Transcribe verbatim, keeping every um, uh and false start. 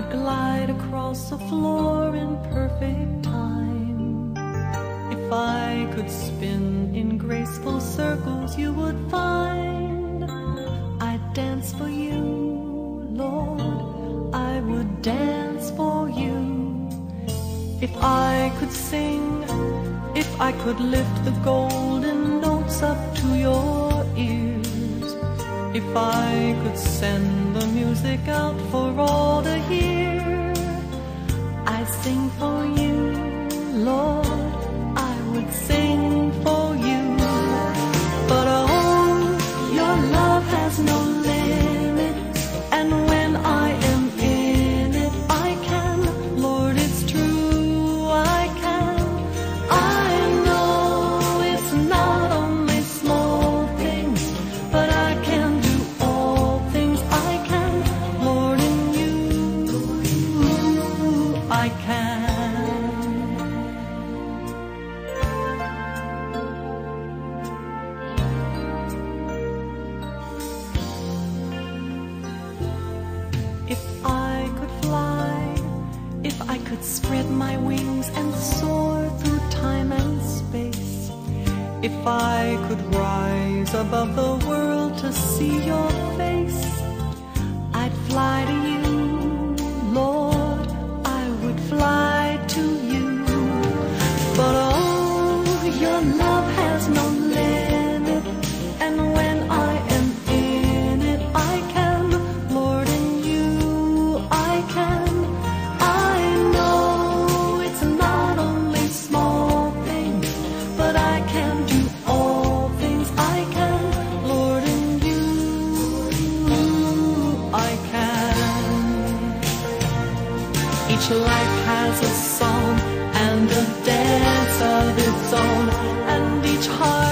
would glide across the floor in perfect time. If I could spin in graceful circles, you would find I'd dance for you, Lord, I would dance for you. If I could sing, if I could lift the golden notes up to your ears, if I could send the music out for all to hear, I'd sing for you, Lord, I would sing for you. But oh, your love has no limit, and when I am in it, I can, Lord, it's true, I can. I know it's not only small things, but I can do all things. I can, Lord, in you, I can. If I could fly, if I could spread my wings and soar through time and space, if I could rise above the world to see your face, I'd fly to you, Lord, I would fly to you. But oh, your love has no limit, and when I am in it, I can, Lord, in you, I can. I know it's not only small things, but I can do all things. I can, Lord, in you, I can. Each life has a song and a dance of its own, and each heart